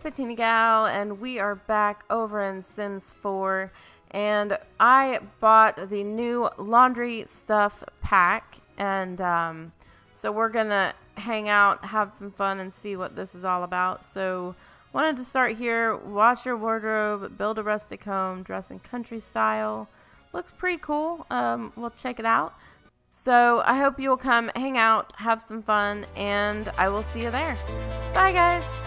Patina Gal, and we are back over in Sims 4, and I bought the new laundry stuff pack, and so we're gonna hang out, have some fun, and see what this is all about. So wanted to start here. Wash your wardrobe, build a rustic home, dress in country style. Looks pretty cool. We'll check it out. So I hope you'll come hang out, have some fun, and I will see you there. Bye guys.